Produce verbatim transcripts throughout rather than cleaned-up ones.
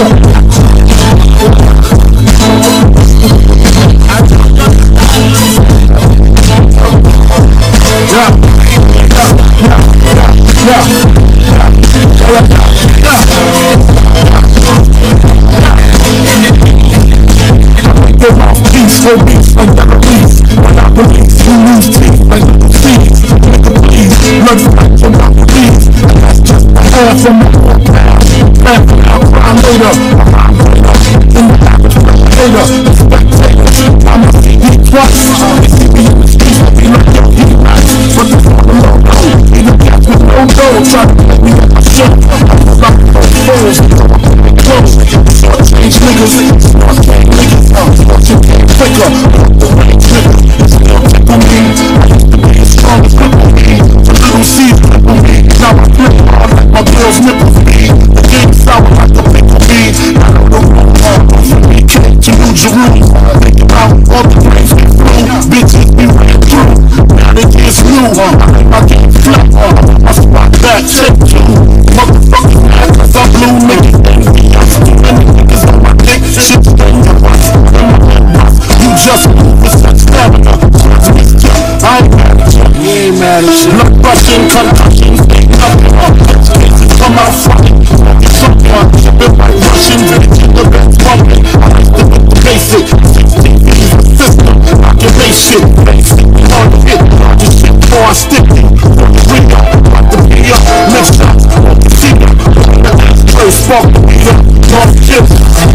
Give off peace, whole beats like that release. When I release, you lose teeth like Lil Cease. Nigga please, let's fight for my release. And that's just the half of my four pounds. Laughing out, cry later. I'm later. In the average spectator, the spectators. I'ma see me twice. They see me in the streets, I be like, yo, he nice. But the fuck alone, no. Even cats with no dough try to make me at my show. I feel like those fools, you know I'm putting it close. Short change niggas, smart change niggas. You can't figure out the way trigger. It's still tickle me. I used to be as strong as Lil Cease. The Lil Cease cripple me. Now I flip hard like my girl's nipples be. The game sour like the pickle me. I don't know what hard goes from me. Came to New Jerusalem. Think about all the things we flew. Bitches we ran through. Now they just new. I make my game flip. I spot back, check two. Motherfuckers mad cause I'm blue. Niggas think me. I'm too many niggas on my dick. Shit stain your watch. You just move with such stamina. I ain't mad at you. You ain't mad at you. Blood rushing, concussions, ain't nothing up. Cases come out funny. Someone been like Russian, bitch, the best pumping. I like to get the basic. sixteen V's a system. I can make shit basic. Hard to hit, larger shit before I stick it. On the ring up, like the be up. Next shots, on the finger. The ashtray spark the beat up. North chips.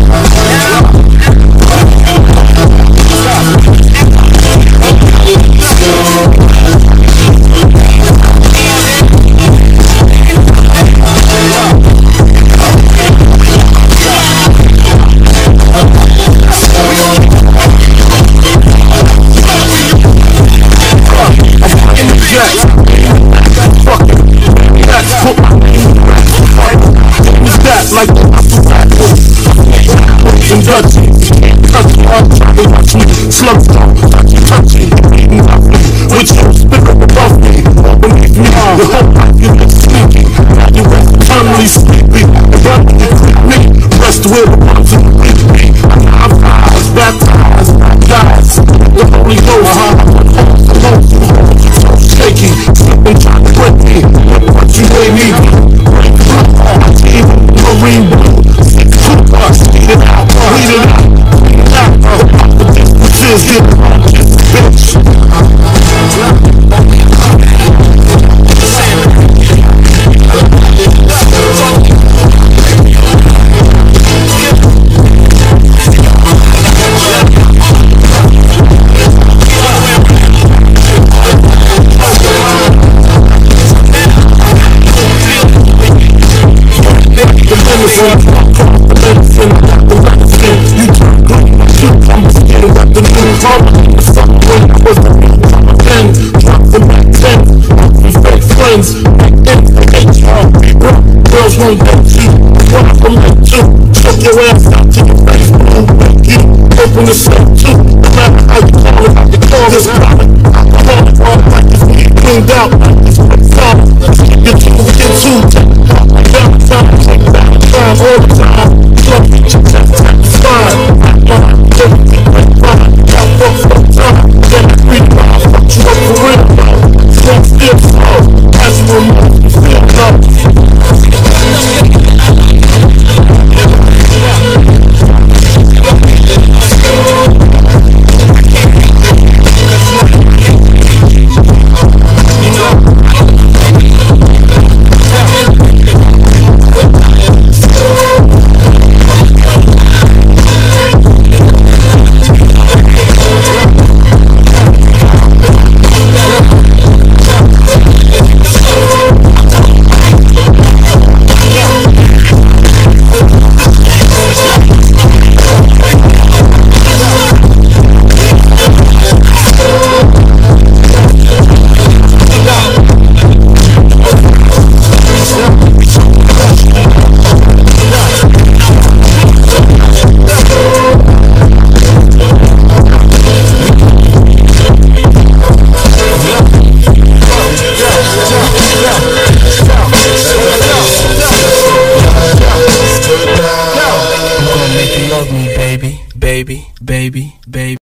Like the and Dutchie, touch hard, try to watch me. Slow down, touchy, touchy, beating up me. With your spirit above me, beneath me. Your whole life you been sneaky. Now you rest eternally sleepy. And rather you creep me, rest where the ones who creep me. I'm eyes, baptized, guys. The Holy Ghost, uh-huh. So shaky, slipping, trying to break me. But you ain't need me. Break through all my team, marine blue. Speed it out, bleed it out, bleed it out. The distances get wrong, bitch. You turn good, shoot, I'm just getting back the news. The sun when I was the beat, I'm a ten. Drop the back ten, we fake friends. Back then, they hate you, we broke. Girls won't date you, one of them like you. Choke your ass out to your face, blue, make you. Open the cell too, no matter how you call it. I can call this product, I call it all like it's me. Cleaned out like this one song. Get you, get you, take it out. Down the time, take it out. Time all the time. Love you, check that time. Fine, line, everything went fine. Got fucked for time. Then I read about, fucked you up for real, bro. Slow, still slow. As you remove, you feel low. You know. baby, baby, baby.